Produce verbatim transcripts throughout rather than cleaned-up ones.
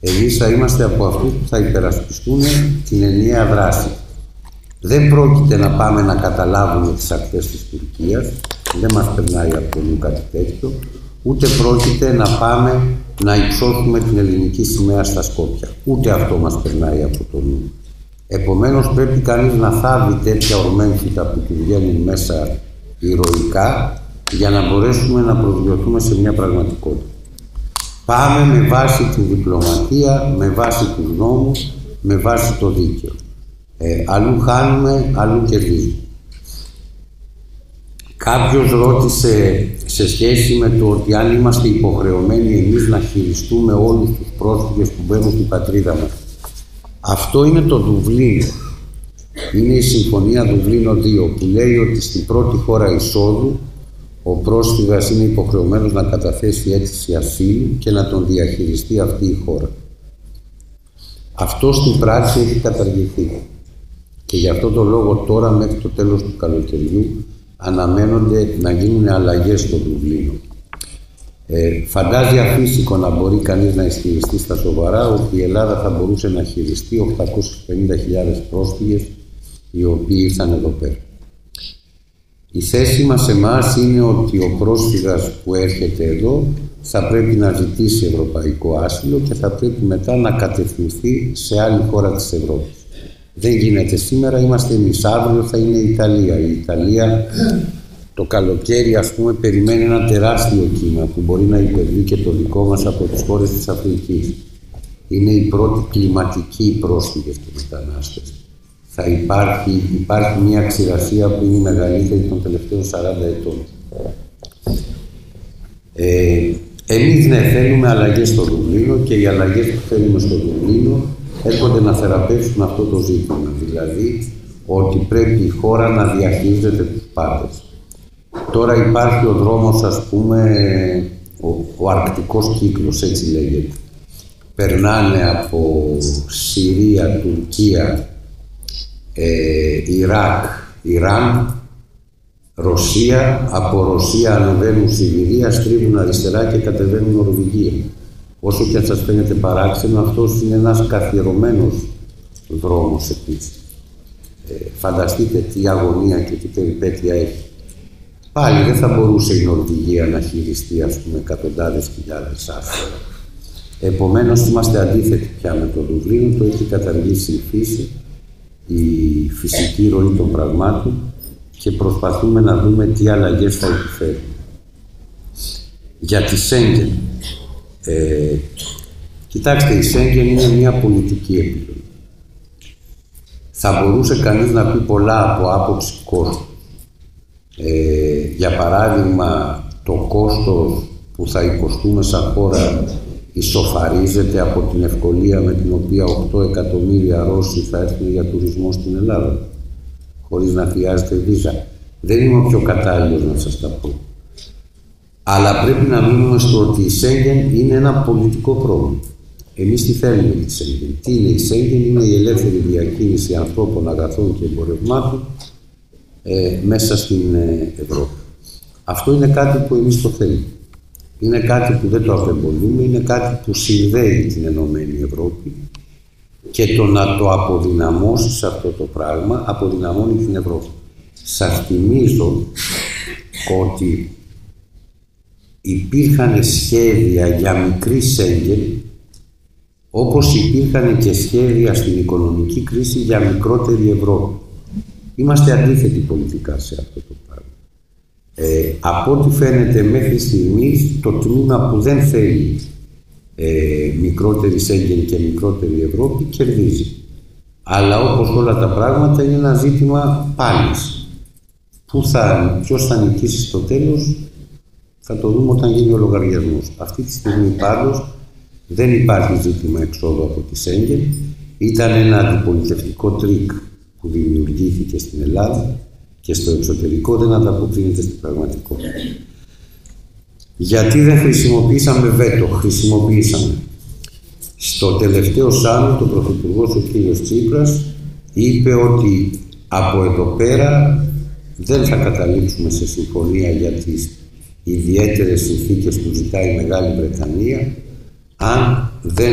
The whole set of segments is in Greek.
Εμείς θα είμαστε από αυτούς που θα υπερασπιστούν την ενιαία δράση. Δεν πρόκειται να πάμε να καταλάβουμε τις ακτές της Τουρκίας, δεν μας περνάει από το νου κάτι τέτοιο, ούτε πρόκειται να πάμε να υψώσουμε την ελληνική σημαία στα Σκόπια. Ούτε αυτό μας περνάει από το νου. Επομένως πρέπει κανείς να θάβει τέτοια ορμένθητα που του βγαίνουν μέσα ηρωικά για να μπορέσουμε να προσγειωθούμε σε μια πραγματικότητα. Πάμε με βάση τη διπλωματία, με βάση τους νόμους, με βάση το δίκαιο. Ε, αλλού χάνουμε, αλλού κερδίζουμε. Κάποιος ρώτησε σε σχέση με το ότι αν είμαστε υποχρεωμένοι εμείς να χειριστούμε όλους τους πρόσφυγες που μπαίνουν στην πατρίδα μας. Αυτό είναι το Δουβλίνο. Είναι η Συμφωνία Δουβλίνο δύο που λέει ότι στην πρώτη χώρα εισόδου ο πρόσφυγας είναι υποχρεωμένος να καταθέσει αίτηση ασύλου και να τον διαχειριστεί αυτή η χώρα. Αυτό στην πράξη έχει καταργηθεί. Και γι' αυτό το λόγο τώρα μέχρι το τέλος του καλοκαιριού αναμένονται να γίνουν αλλαγές στο Δουβλίνο. Ε, φαντάζει αφύσικο να μπορεί κανείς να ισχυριστεί στα σοβαρά ότι η Ελλάδα θα μπορούσε να χειριστεί οκτακόσιες πενήντα χιλιάδες πρόσφυγες οι οποίοι ήρθαν εδώ πέρα. Η θέση μας εμάς είναι ότι ο πρόσφυγας που έρχεται εδώ θα πρέπει να ζητήσει ευρωπαϊκό άσυλο και θα πρέπει μετά να κατευθυνθεί σε άλλη χώρα της Ευρώπης. Δεν γίνεται σήμερα, είμαστε εμείς, αύριο θα είναι η Ιταλία. Η Ιταλία το καλοκαίρι, ας πούμε, περιμένει ένα τεράστιο κύμα που μπορεί να υπερβεί και το δικό μας από τις χώρες της Αφρικής. Είναι οι πρώτοι κλιματικοί πρόσφυγες και μετανάστες. Θα υπάρχει, υπάρχει μια ξηρασία που είναι η μεγαλύτερη των τελευταίων σαράντα ετών. Ε, εμείς ναι, θέλουμε αλλαγές στο Δουβλίνο και οι αλλαγές που θέλουμε στο Δουβλίνο έρχονται να θεραπεύσουν αυτό το ζήτημα. Δηλαδή ότι πρέπει η χώρα να διαχειρίζεται τους πάντες. Τώρα υπάρχει ο δρόμος, ας πούμε, ο, ο αρκτικός κύκλος, έτσι λέγεται. Περνάνε από Συρία, Τουρκία, ε, Ιράκ, Ιράν, Ρωσία, από Ρωσία ανεβαίνουν Σιβηρία, στρίβουν αριστερά και κατεβαίνουν Νορβηγία. Όσο και αν σας φαίνεται παράξενο, αυτός είναι ένας καθιερωμένος δρόμος επίσης. Ε, φανταστείτε τι αγωνία και τι περιπέτεια έχει. Πάλι δεν θα μπορούσε η Νορβηγία να χειριστεί, ας πούμε, εκατοντάδες χιλιάδες άσυλα. Επομένως, είμαστε αντίθετοι πια με το Δουβλίνο, το έχει καταργήσει η φύση, η φυσική ροή των πραγμάτων και προσπαθούμε να δούμε τι αλλαγές θα επιφέρει. Για τη Σέγγεν. Ε, κοιτάξτε, η Σέγγεν είναι μια πολιτική επιλογή. Θα μπορούσε κανείς να πει πολλά από άποψη κόστου. Ε, για παράδειγμα, το κόστος που θα υποστούμε σαν χώρα ισοφαρίζεται από την ευκολία με την οποία οκτώ εκατομμύρια Ρώσοι θα έρθουν για τουρισμό στην Ελλάδα, χωρίς να χρειάζεται βίζα. Δεν είμαι ο πιο κατάλληλος να σας τα πω. Αλλά πρέπει να μείνουμε στο ότι η Σέγγεν είναι ένα πολιτικό πρόβλημα. Εμείς τι θέλουμε τη Σέγγεν? Τι είναι η Σέγγεν? Είναι η ελεύθερη διακίνηση ανθρώπων, αγαθών και εμπορευμάτων ε, μέσα στην ε, Ευρώπη. Αυτό είναι κάτι που εμείς το θέλουμε. Είναι κάτι που δεν το απεμπολούμε, είναι κάτι που συνδέει την Ενωμένη Ευρώπη και το να το αποδυναμώσει σε αυτό το πράγμα αποδυναμώνει την Ευρώπη. Σας θυμίζω ότι υπήρχαν σχέδια για μικρή Σέγγεν, όπως υπήρχαν και σχέδια στην οικονομική κρίση για μικρότερη Ευρώπη. Είμαστε αντίθετοι πολιτικά σε αυτό το πράγμα. Ε, από ό,τι φαίνεται μέχρι στιγμής, το τμήμα που δεν θέλει ε, μικρότερη Σέγγεν και μικρότερη Ευρώπη κερδίζει. Αλλά όπως όλα τα πράγματα είναι ένα ζήτημα πάλης. Πού θα, ποιος θα νικήσει στο τέλος, θα το δούμε όταν γίνει ο λογαριασμός. Αυτή τη στιγμή πάντως δεν υπάρχει ζήτημα εξόδου από τη Σέγγεν. Ήταν ένα αντιπολιτευτικό τρίκ που δημιουργήθηκε στην Ελλάδα και στο εξωτερικό δεν ανταποκρίνεται στην πραγματικότητα. Γιατί δεν χρησιμοποιήσαμε βέτο? Χρησιμοποιήσαμε. Στο τελευταίο Σάμι, ο Πρωθυπουργός ο κ. Τσίπρας είπε ότι από εδώ πέρα δεν θα καταλήξουμε σε συμφωνία για τις ιδιαίτερες συνθήκες που ζητάει η Μεγάλη Βρετανία αν δεν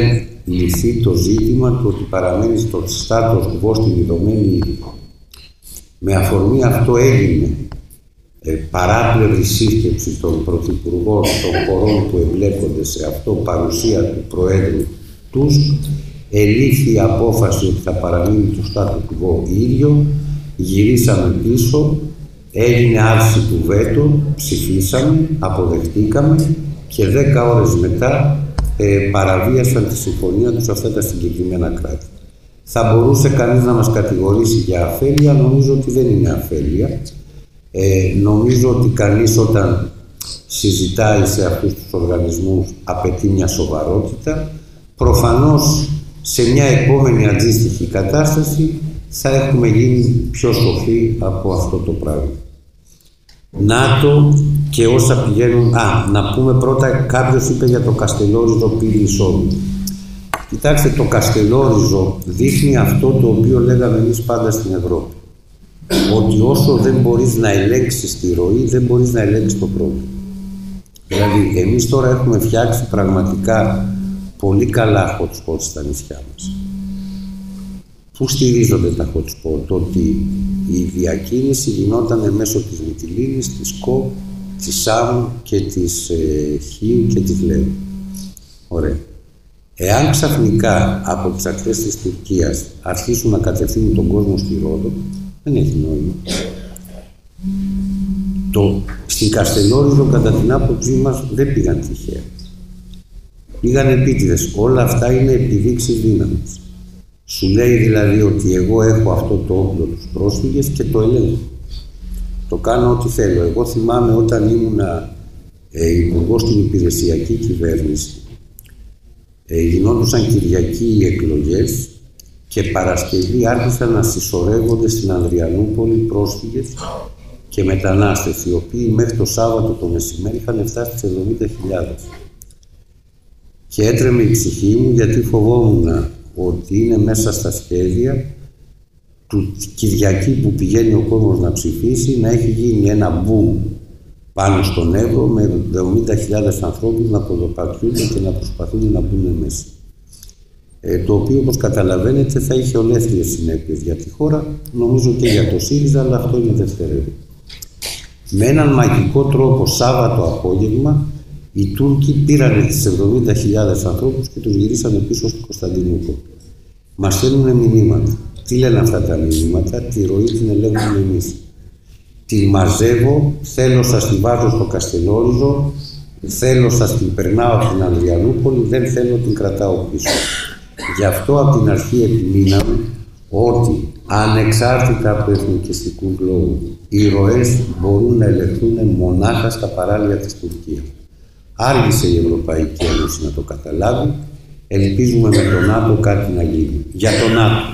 λυθεί το ζήτημα του ότι παραμένει στο status quo στην ειδωμένη ύλη. Με αφορμή αυτό έγινε ε, παράπλευρη σύσκεψη των πρωθυπουργών των χωρών που εμπλέκονται σε αυτό, παρουσία του Προέδρου Τούσκ, ελήφθη η απόφαση ότι θα παραμείνει το status quo ίδιο, γυρίσαμε πίσω, έγινε άρση του βέτο, ψηφίσαμε, αποδεχτήκαμε και δέκα ώρες μετά ε, παραβίασαν τη συμφωνία τους αυτά τα συγκεκριμένα κράτη. Θα μπορούσε κανείς να μας κατηγορήσει για αφέλεια, νομίζω ότι δεν είναι αφέλεια. Ε, νομίζω ότι κανείς όταν συζητάει σε αυτούς τους οργανισμούς απαιτεί μια σοβαρότητα. Προφανώς σε μια επόμενη αντίστοιχη κατάσταση θα έχουμε γίνει πιο σοφοί από αυτό το πράγμα. ΝΑΤΟ και όσα πηγαίνουν... Α, να πούμε πρώτα, κάποιος είπε για το Καστελόριζο πύλη εισόδου. Κοιτάξτε, το Καστελόριζο δείχνει αυτό το οποίο λέγαμε εμείς πάντα στην Ευρώπη. Ότι όσο δεν μπορείς να ελέγξεις τη ροή, δεν μπορείς να ελέγξεις το πρόβλημα. Δηλαδή, εμείς τώρα έχουμε φτιάξει πραγματικά πολύ καλά hot spots στα νησιά μας. Πού στηρίζονται τα hot spot? Το ότι η διακίνηση γινόταν μέσω της Μυτιλήνης, της ΚΟ, της ΣΑΜ και της ε, Χίου και της ΛΕΟ. Ωραία. Εάν ξαφνικά από τις ακτές της Τουρκίας αρχίσουν να κατευθύνουν τον κόσμο στη Ρόδο, δεν έχει νόημα. Το, στην Καστελόριζο, κατά την άποψή μας, δεν πήγαν τυχαία. Πήγαν επίτηδες. Όλα αυτά είναι επιδείξεις δύναμης. Σου λέει δηλαδή ότι εγώ έχω αυτό το όπλο τους πρόσφυγες και το ελέγχω. Το κάνω ό,τι θέλω. Εγώ θυμάμαι όταν ήμουνα ε, υπουργός στην υπηρεσιακή κυβέρνηση, ε, γινόντουσαν Κυριακή οι εκλογές και Παρασκευή άρχισαν να συσσωρεύονται στην Ανδριανούπολη πρόσφυγες και μετανάστες, οι οποίοι μέχρι το Σάββατο το μεσημέρι είχαν φτάσει στις εβδομήντα χιλιάδες. Και έτρεμε η ψυχή μου γιατί φοβόμουν ότι είναι μέσα στα σχέδια του Κυριακή που πηγαίνει ο κόσμος να ψηφίσει να έχει γίνει ένα boom πάνω στον Εύρο με εβδομήντα χιλιάδες ανθρώπους να ποδοπατιούνται και να προσπαθούν να μπουν μέσα. Ε, το οποίο, όπως καταλαβαίνετε, θα είχε ολέθριες συνέπειες για τη χώρα, νομίζω και για το ΣΥΡΙΖΑ, αλλά αυτό είναι δευτερεύον. Με έναν μαγικό τρόπο, Σάββατο απόγευμα, οι Τούρκοι πήραν τις εβδομήντα χιλιάδες ανθρώπους και τους γυρίσανε πίσω στην Κωνσταντινούπολη. Μας στέλνουν μηνύματα. Τι λένε αυτά τα μηνύματα? Τη ροή την ελέγχουμε εμείς. Τη μαζεύω, θέλω σας τη βάζω στο Καστελόριζο, θέλω σας την περνάω από την Ανδριανούπολη, δεν θέλω την κρατάω πίσω. Γι' αυτό από την αρχή επιμείναμε ότι ανεξάρτητα από εθνικιστικού λόγου, οι ροές μπορούν να ελεγχθούν μονάχα στα παράλια της Τουρκίας. Άργησε η Ευρωπαϊκή Ένωση να το καταλάβει. Ελπίζουμε με το ΝΑΤΟ κάτι να γίνει. Για το ΝΑΤΟ.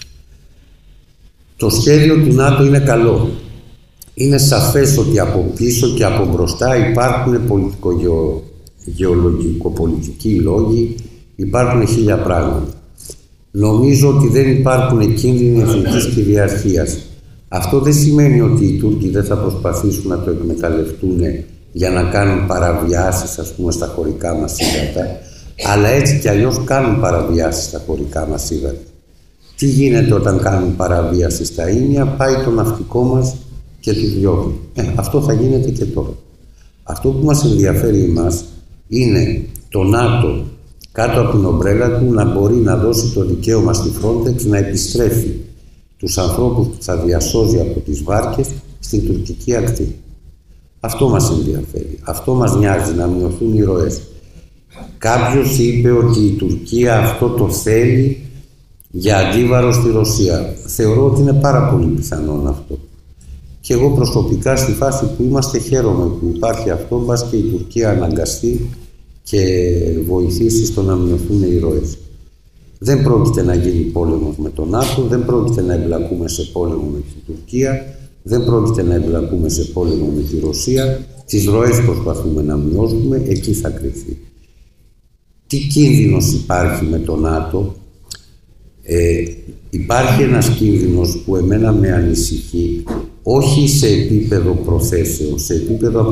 Το σχέδιο του ΝΑΤΟ είναι καλό. Είναι σαφές ότι από πίσω και από μπροστά υπάρχουν πολιτικο-γεωλογικο-πολιτικοί λόγοι, υπάρχουν χίλια πράγματα. Νομίζω ότι δεν υπάρχουν κίνδυνοι εθνικής κυριαρχίας. Αυτό δεν σημαίνει ότι οι Τούρκοι δεν θα προσπαθήσουν να το εκμεταλλευτούν για να κάνουν παραβιάσεις, ας πούμε, στα χωρικά μας ύδατα, αλλά έτσι κι αλλιώς κάνουν παραβιάσεις στα χωρικά μας ύδατα. Τι γίνεται όταν κάνουν παραβίαση στα ίνια? Πάει το ναυτικό μας και τους διώχνει. Ε, αυτό θα γίνεται και τώρα. Αυτό που μας ενδιαφέρει εμάς είναι το ΝΑΤΟ κάτω από την ομπρέλα του να μπορεί να δώσει το δικαίωμα στη Frontex να επιστρέφει τους ανθρώπους που θα διασώζει από τις βάρκες στην τουρκική ακτή. Αυτό μας ενδιαφέρει. Αυτό μας νοιάζει, να μειωθούν οι ροές. Κάποιος είπε ότι η Τουρκία αυτό το θέλει για αντίβαρο στη Ρωσία. Θεωρώ ότι είναι πάρα πολύ πιθανόν αυτό. Και εγώ προσωπικά στη φάση που είμαστε χαίρομαι που υπάρχει αυτό, μπας και η Τουρκία αναγκαστεί και βοηθήσει στο να μειωθούν οι ροές. Δεν πρόκειται να γίνει πόλεμος με τον ΝΑΤΟ, δεν πρόκειται να εμπλακούμε σε πόλεμο με την Τουρκία, δεν πρόκειται να εμπλακούμε σε πόλεμο με τη Ρωσία. Τις ροές προσπαθούμε να μειώσουμε, εκεί θα κρυφθεί. Τι κίνδυνος υπάρχει με το ΝΑΤΟ? Ε, υπάρχει ένας κίνδυνος που εμένα με ανησυχεί, όχι σε επίπεδο προθέσεων, σε επίπεδο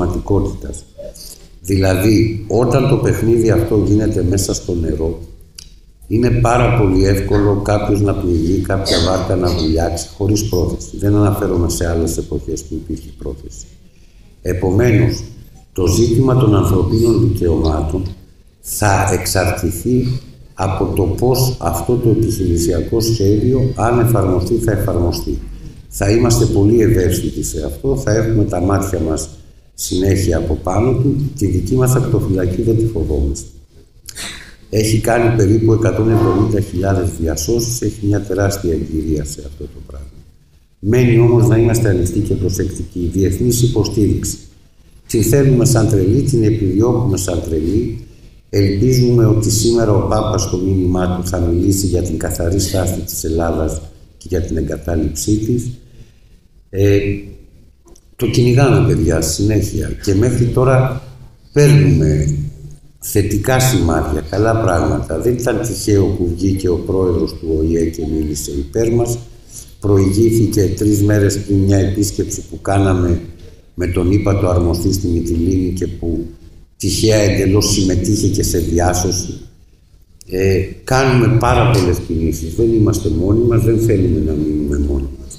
αποτελεσματικότητας. Δηλαδή, όταν το παιχνίδι αυτό γίνεται μέσα στο νερό, Είναι πάρα πολύ εύκολο κάποιος να πληγεί, κάποια βάρκα να βουλιάξει χωρίς πρόθεση. Δεν αναφέρομαι σε άλλες εποχές που υπήρχε πρόθεση. Επομένως, το ζήτημα των ανθρωπίνων δικαιωμάτων θα εξαρτηθεί από το πώς αυτό το επιχειρησιακό σχέδιο, αν εφαρμοστεί, θα εφαρμοστεί. Θα είμαστε πολύ ευαίσθητοι σε αυτό, θα έχουμε τα μάτια μας συνέχεια από πάνω του, τη δική μας ακτοφυλακή δεν τη φοβόμαστε. Έχει κάνει περίπου εκατόν εβδομήντα χιλιάδες διασώσεις, έχει μια τεράστια εμπειρία σε αυτό το πράγμα. Μένει όμως να είμαστε ανοιχτοί και προσεκτικοί. Η διεθνής υποστήριξη. Την θέλουμε σαν τρελή, την επιδιώκουμε σαν τρελή. Ελπίζουμε ότι σήμερα ο Πάπας στο μήνυμά του θα μιλήσει για την καθαρή στάση της Ελλάδας και για την εγκατάλειψή της. Ε, το κυνηγάμε, παιδιά, συνέχεια. Και μέχρι τώρα παίρνουμε θετικά σημάδια, καλά πράγματα. Δεν ήταν τυχαίο που βγήκε ο πρόεδρος του Ο Η Ε και μίλησε υπέρ μας. Προηγήθηκε τρεις μέρες πριν μια επίσκεψη που κάναμε με τον ύπατο αρμοστή στη Μυτιλήνη και που τυχαία εντελώς συμμετείχε και σε διάσωση. Ε, κάνουμε πάρα πολλές κινήσεις. Δεν είμαστε μόνοι μας, δεν θέλουμε να μείνουμε μόνοι μας.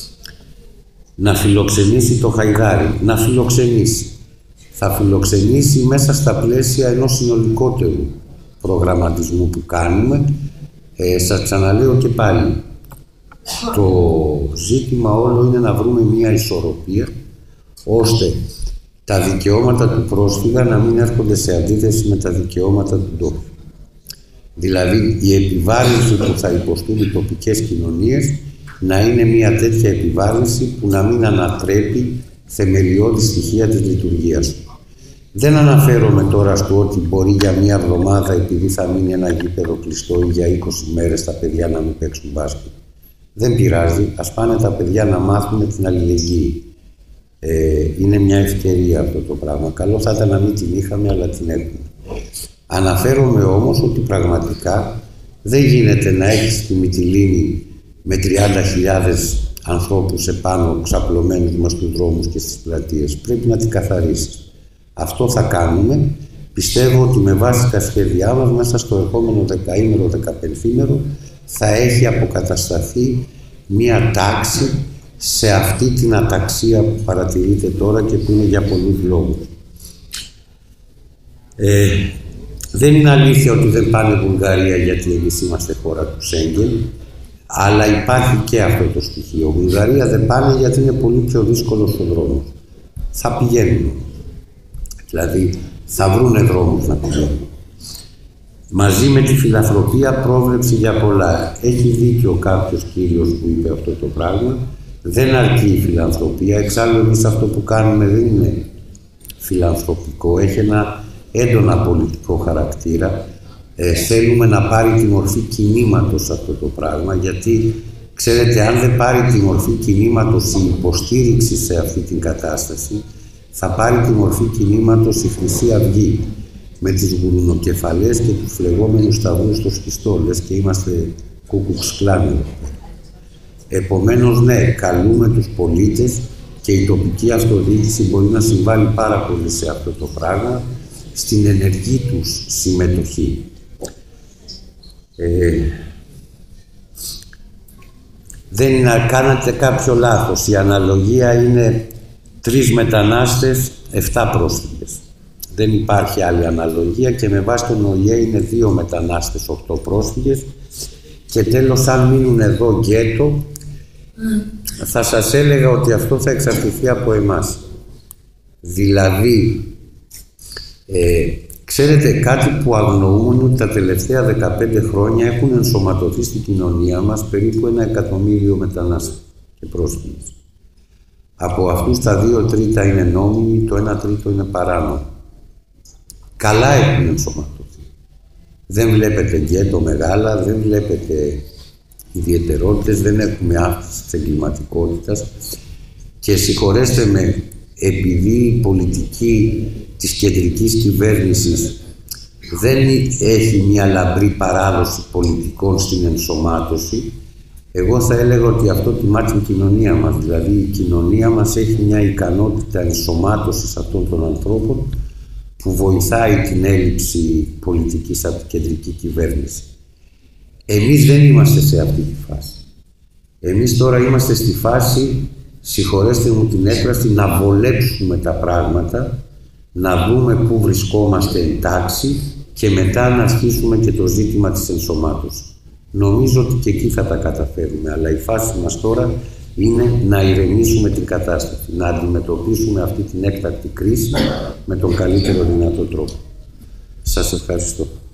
Να φιλοξενήσει το Χαϊδάρι, να φιλοξενήσει. Θα φιλοξενήσει μέσα στα πλαίσια ενός συνολικότερου προγραμματισμού που κάνουμε. Ε, σας ξαναλέω και πάλι, το ζήτημα όλο είναι να βρούμε μια ισορροπία ώστε τα δικαιώματα του πρόσφυγα να μην έρχονται σε αντίθεση με τα δικαιώματα του ντόπιου. Δηλαδή, η επιβάρυνση που θα υποστούν οι τοπικές κοινωνίες να είναι μια τέτοια επιβάρυνση που να μην ανατρέπει θεμελιώδη στοιχεία της λειτουργίας του. Δεν αναφέρομαι τώρα στο ότι μπορεί για μία εβδομάδα, επειδή θα μείνει ένα γήπεδο κλειστό ή για είκοσι μέρες τα παιδιά να μην παίξουν μπάσκετ. Δεν πειράζει, ας πάνε τα παιδιά να μάθουν την αλληλεγγύη. Ε, είναι μια ευκαιρία αυτό το πράγμα. Καλό θα ήταν να μην την είχαμε, αλλά την έχουμε. Αναφέρομαι όμως ότι πραγματικά δεν γίνεται να έχεις στη Μυτιλήνη με τριάντα χιλιάδες ανθρώπους επάνω ξαπλωμένους μες στους δρόμους και στις πλατείες. Πρέπει να την καθαρίσεις. Αυτό θα κάνουμε. Πιστεύω ότι με βάση τα σχέδιά μας μέσα στο επόμενο δεκαήμερο, δεκαπενθήμερο θα έχει αποκατασταθεί μία τάξη σε αυτή την αταξία που παρατηρείται τώρα και που είναι για πολλούς λόγους. Ε, δεν είναι αλήθεια ότι δεν πάνε Βουλγαρία γιατί εμείς είμαστε χώρα του Σέγγεν, αλλά υπάρχει και αυτό το στοιχείο. Βουλγαρία δεν πάνε γιατί είναι πολύ πιο δύσκολο ο δρόμος. Θα πηγαίνουν. Δηλαδή θα βρούνε δρόμους να πηγαίνουν. Μαζί με τη φιλανθρωπία πρόβλεψη για πολλά. Έχει δίκιο κάποιος κύριος που είπε αυτό το πράγμα. Δεν αρκεί η φιλανθρωπία. Εξάλλου εμείς αυτό που κάνουμε δεν είναι φιλανθρωπικό. Έχει ένα έντονα πολιτικό χαρακτήρα. Ε, θέλουμε να πάρει τη μορφή κινήματος αυτό το πράγμα, γιατί ξέρετε, αν δεν πάρει τη μορφή κινήματος η υποστήριξη σε αυτή την κατάσταση, θα πάρει τη μορφή κινήματος η Χρυσή Αυγή με τις γουρουνοκεφαλές και τους φλεγόμενους σταυρούς στο σκιστό, λες και είμαστε κουκουξκλάνοι. Επομένως, ναι, καλούμε τους πολίτες και η τοπική αυτοδιοίκηση μπορεί να συμβάλλει πάρα πολύ σε αυτό το πράγμα, στην ενεργή τους συμμετοχή. Ε, δεν είναι, κάνατε κάποιο λάθος. Η αναλογία είναι τρεις μετανάστες, εφτά πρόσφυγες. Δεν υπάρχει άλλη αναλογία και με βάση τον Ο Η Ε είναι δύο μετανάστες, οκτώ πρόσφυγες. Και τέλος, αν μείνουν εδώ γκέτο, θα σας έλεγα ότι αυτό θα εξαρτηθεί από εμάς. Δηλαδή, ε, ξέρετε, κάτι που αγνοούμε ότι τα τελευταία δεκαπέντε χρόνια έχουν ενσωματωθεί στην κοινωνία μας περίπου ένα εκατομμύριο μετανάστες και πρόσφυγες. Από αυτούς τα δύο τρίτα είναι νόμιμοι, το ένα τρίτο είναι παράνομοι. Καλά έχουν ενσωματωθεί. Δεν βλέπετε γκέτο μεγάλα, δεν βλέπετε ιδιαιτερότητες, δεν έχουμε αύξηση της εγκληματικότητας και συγχωρέστε με, επειδή η πολιτική της κεντρικής κυβέρνησης δεν έχει μια λαμπρή παράδοση πολιτικών στην ενσωμάτωση, εγώ θα έλεγα ότι αυτό τιμά την κοινωνία μας. Δηλαδή η κοινωνία μας έχει μια ικανότητα ενσωμάτωσης αυτών των ανθρώπων που βοηθάει την έλλειψη πολιτικής από την κεντρική κυβέρνηση. Εμείς δεν είμαστε σε αυτή τη φάση. Εμείς τώρα είμαστε στη φάση, συγχωρέστε μου την έκφραση, να βολέψουμε τα πράγματα, να δούμε πού βρισκόμαστε εντάξει και μετά να αρχίσουμε και το ζήτημα της ενσωμάτωσης. Νομίζω ότι και εκεί θα τα καταφέρουμε, αλλά η φάση μας τώρα είναι να ηρεμήσουμε την κατάσταση, να αντιμετωπίσουμε αυτή την έκτακτη κρίση με τον καλύτερο δυνατό τρόπο. Σας ευχαριστώ.